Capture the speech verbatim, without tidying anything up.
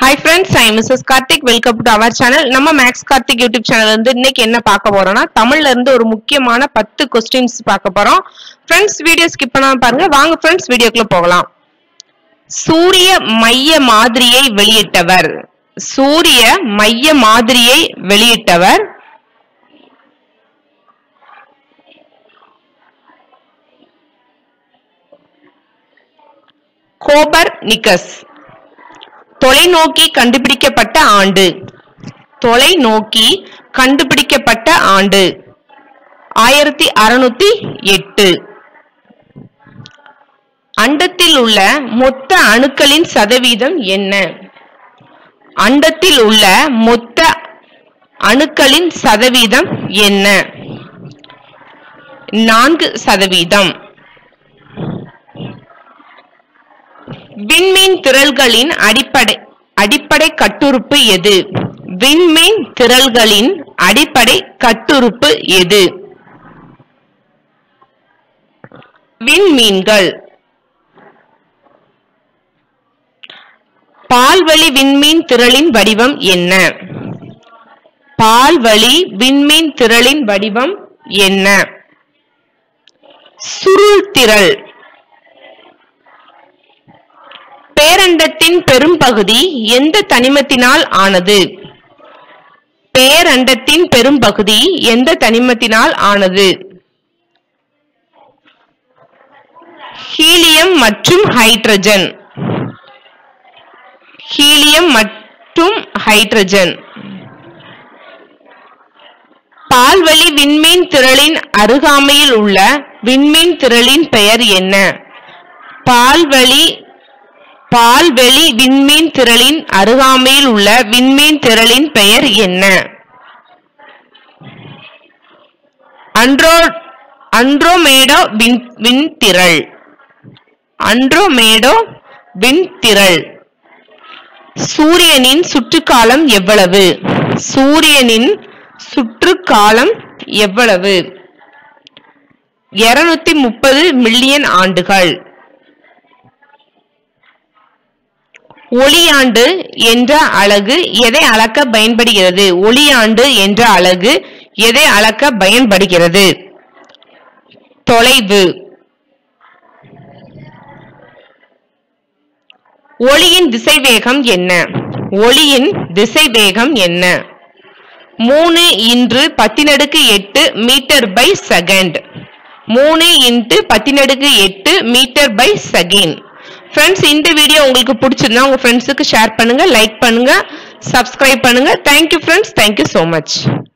Hi friends, I am Missus Karthik. Welcome to our channel. நம்ம Max Karthik YouTube channel வந்து இன்னைக்கு என்ன பார்க்க போறோம்னா தமிழ்ல இருந்து ஒரு முக்கியமான பத்து क्वेश्चंस பார்க்க போறோம். Friends வீடியோ ஸ்கிப் பண்ணாம பாருங்க. வாங்க friends வீடியோக்குள்ள போகலாம். சூரிய மைய மாதிரியை வெளியிட்டவர். சூரிய மைய மாதிரியை வெளியிட்டவர் கோபர்னிக்கஸ். தொலைநோக்கி கண்டுபிடிக்கப்பட்ட ஆண்டு. தொலைநோக்கி கண்டுபிடிக்கப்பட்ட ஆண்டு ஆயிரத்தி அறுநூத்தி எட்டு. அண்டத்தில் உள்ள மொத்த அணுக்களின் சதவீதம் என்ன? அண்டத்தில் உள்ள மொத்த அணுக்களின் சதவீதம் என்ன? நான்கு சதவீதம். விண்மீன் திரள்களின் அடிப்படை அடிப்படை கட்டுறுப்பு எது? விண்மீன் திரள்களின் அடிப்படை கட்டுறுப்பு எது? விண்மீன்கள். பால்வழி விண்மீன் திரளின் வடிவம் என்ன? பால்வழி விண்மீன் திரளின் வடிவம் என்ன? சுருள் திரள். பேரண்டத்தின் பெரும்பகுதி எந்த தனிமத்தினால் ஆனது? பேரண்டத்தின் பெரும்பகுதி எந்த தனிமத்தினால் ஆனது? ஹீலியம் மற்றும் ஹைட்ரஜன். ஹீலியம் மற்றும் ஹைட்ரஜன். பால்வழி விண்மீன் திரளின் அருகாமையில் உள்ள விண்மீன் திரளின் பெயர் என்ன? பால்வழி பால்வெளி விண்மீன் திரளின் அருகாமையில் உள்ள விண்மீன் திரளின் பெயர் என்ன? அண்ட்ரோ அண்ட்ரோமேடா விண்திரள். அண்ட்ரோமேடா விண்திரள். சூரியனின் சுற்றுக்காலம் எவ்வளவு? சூரியனின் சுற்றுக்காலம் எவ்வளவு? இருநூத்தி முப்பது மில்லியன் ஆண்டுகள். ஒளியாண்டு என்ற அலகு எதை அளக்க பயன்படுகிறது? ஒளியாண்டு என்ற அலகு எதை அளக்க பயன்படுகிறது? தொலைவு. ஒளியின் திசைவேகம் என்ன? ஒளியின் திசைவேகம் என்ன? மூணு இன்று பத்தினடுக்கு எட்டு மீட்டர் பை செகண்ட். மூணு இன்ட்டு பத்தினடுக்கு எட்டு மீட்டர் பை செகண்ட். ஃப்ரெண்ட்ஸ், இந்த வீடியோ உங்களுக்கு பிடிச்சிருந்தா உங்க ஃப்ரெண்ட்ஸுக்கு ஷேர் பண்ணுங்க, லைக் பண்ணுங்க, சப்ஸ்கிரைப் பண்ணுங்க. Thank you friends, thank you so much.